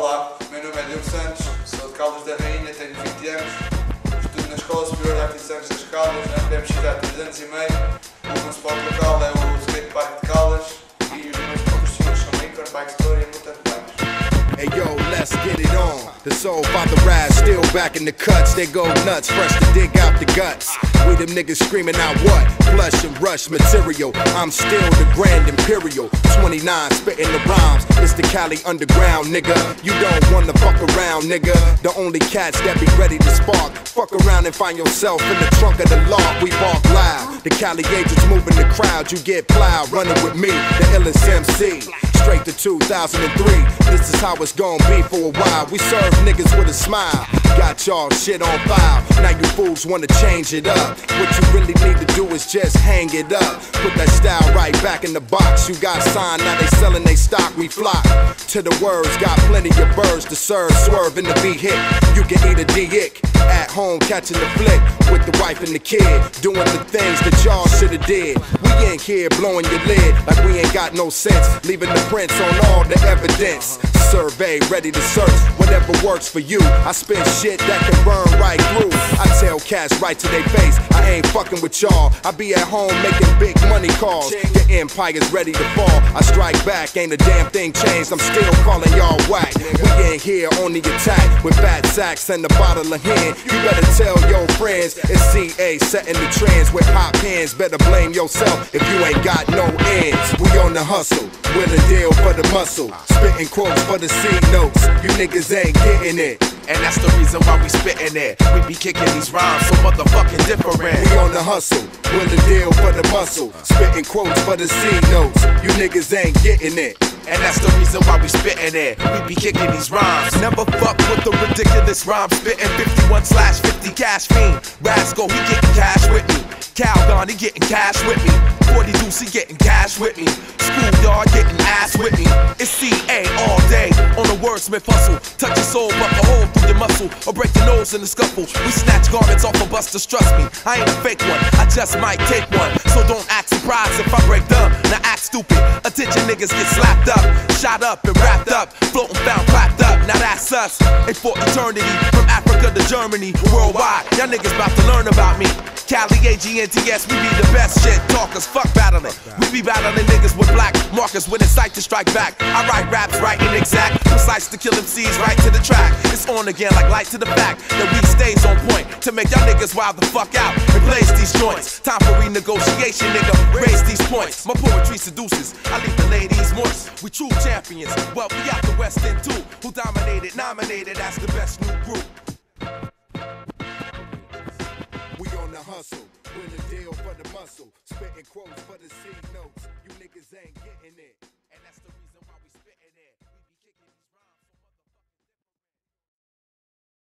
Olá, meu nome é Diogo Santos, sou de Caldas da Rainha, tenho 20 anos, estudo na Escola Superior de Artes das Caldas, na PMX há 3 anos e meio. O meu sport local é o skatepark de Caldas e os meus patrocínios são Lincoln, Bike Store e Mutant Bikes. Hey yo, let's get it on. The soul father rise, still back in the cuts. They go nuts, fresh to dig out the guts. We them niggas screaming out what? Flush and rush material. I'm still the Grand Imperial. 29 spitting the rhymes. It's the Cali underground, nigga. You don't wanna fuck around, nigga. The only cats that be ready to spark. Fuck around and find yourself in the trunk of the law. We bark loud. The Cali agents moving the crowd. You get plowed, running with me, the illest MC. Straight to 2003. This is how it's gon' be for a while. We serve niggas with a smile. Got y'all shit on file. Now you fools wanna change it up. What you really need to do is just hang it up. Put that style right back in the box. You got signed, now they selling they stock. We flock to the words. Got plenty of birds to serve. Swerve in the beat hit. You can eat a D-ick. At home catching the flick with the wife and the kid. Doing the things that y'all shoulda did. We ain't here blowing your lid like we ain't got no sense. Leaving the prints on all the evidence. Survey, ready to search whatever works for you. I spit shit that can burn right through. I tell cats right to their face, I ain't fucking with y'all. I be at home making big money calls. Your empire's ready to fall. I strike back, ain't a damn thing changed. I'm still calling y'all whack. We ain't here on the attack with fat sacks and a bottle of hen. You better tell your friends it's CA setting the trends with hot pens. Better blame yourself if you ain't got no ends. We on the hustle, with a deal for the muscle. Spitting quotes for the C notes. You niggas ain't getting it. And that's the reason why we spittin' it. We be kicking these rhymes so motherfucking different. We on the hustle, with a deal for the muscle. Spitting quotes for the C notes. You niggas ain't getting it. And that's the reason why we spittin' it. We be kicking these rhymes. Never fuck with the ridiculous rhyme spittin'. 51/50 cash fiend. Rascal, he getting cash with me. Calgon, he getting cash with me. 40 Deuce, he getting cash with me. Schoolyard getting ass with me. It's CA all day on the wordsmith hustle. Touch your soul, buck a hole through your muscle, or break your nose in the scuffle. We snatch garments off of busters, trust me. I ain't a fake one, I just might take one. So don't act surprised if I break dumb. Now act stupid. Attention niggas get slapped up, shot up and wrapped up, floating found clapped up. Now that's us. And for eternity, from Africa to Germany, worldwide. Y'all niggas about to learn about me. Cali, AGNTS, we be the best shit talkers. Fuck battling. We be battling niggas with black markers with insight to strike back. I write raps right and exact, precise to kill MCs right to the track. It's on again like light to the fact that we stays on point to make y'all niggas wild the fuck out and blaze these joints. Time for renegotiation, nigga. Raise these points. My poetry seduces. I leave the ladies moist. We true champions. Well, we out the West End too. Who dominated, nominated as the best new group. We on the hustle, with a deal for the muscle. Spitting quotes for the C notes.